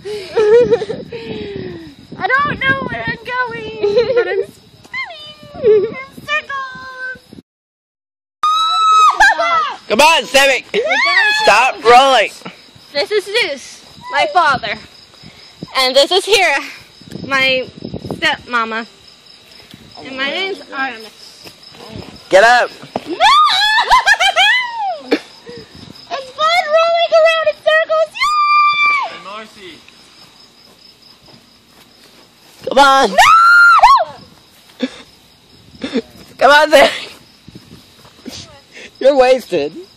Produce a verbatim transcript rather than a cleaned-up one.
I don't know where I'm going, but I'm spinning in circles. Come on, Sami! Stop rolling! This is Zeus, my father. And this is Hera, my stepmama. And my name's Artemis. Get up! No! It's fun rolling around in circles! Yay! Marcy. Come on! No! Come on, Sami! You're wasted.